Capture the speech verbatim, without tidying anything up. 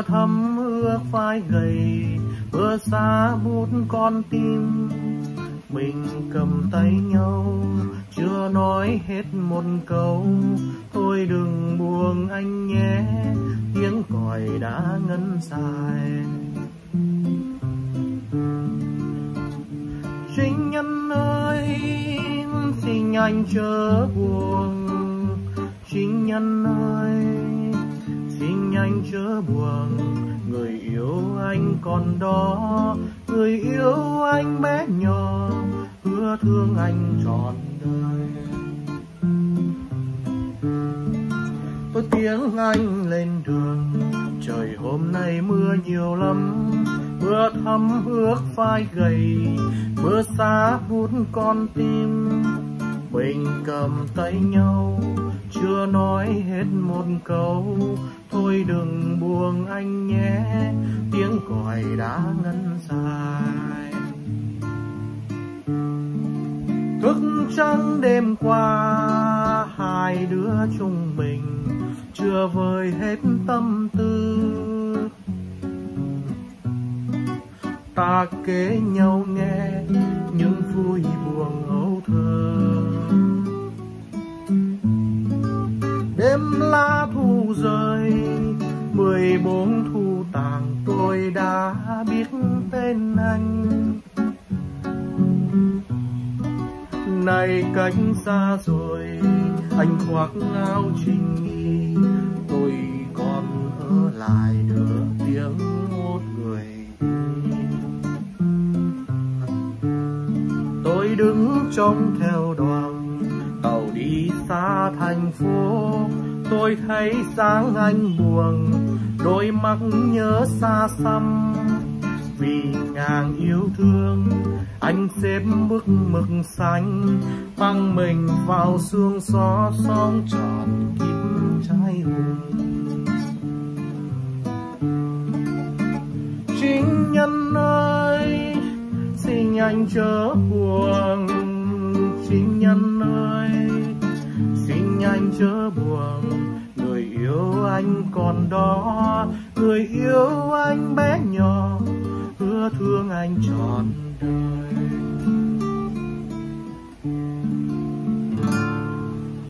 vừa thấm ước vai gầy, vừa xa bút con tim. Mình cầm tay nhau, chưa nói hết một câu, thôi đừng buông anh nhé, tiếng còi đã ngân dài. Sinh nhân ơi, xin anh chớ buồn. Sinh nhân ơi, xin anh chớ buồn. Người yêu anh còn đó, người yêu anh bé nhỏ, hứa thương anh trọn đời. Tôi tiếng anh lên đường, trời hôm nay mưa nhiều lắm. Mưa thấm ướt vai gầy, mưa xa hút con tim. Mình cầm tay nhau, chưa nói hết một câu, thôi đừng buông anh nhé, tiếng còi đã ngân dài. Thức trắng đêm qua, hai đứa chúng mình chưa vơi hết tâm tư. Ta kể nhau nghe những vui buồn âu thơ. Đêm lá thu rơi, mười bốn thu tàng, tôi đã biết tên anh. Này cách xa rồi, anh khoác áo trình nghi, tôi còn ở lại nửa tiếng một người. Tôi đứng trông theo đoàn tàu đi xa thành phố, tôi thấy sáng anh buồn, đôi mắt nhớ xa xăm. Vì ngàn yêu thương, anh xếp bức mực xanh, băng mình vào xương gió sóng tròn kim trái hùng. Chính nhân ơi, xin anh chớ buồn. Chính nhân ơi, xin anh chớ buồn. Người yêu anh còn đó, người yêu anh bé nhỏ, hứa thương anh trọn đời.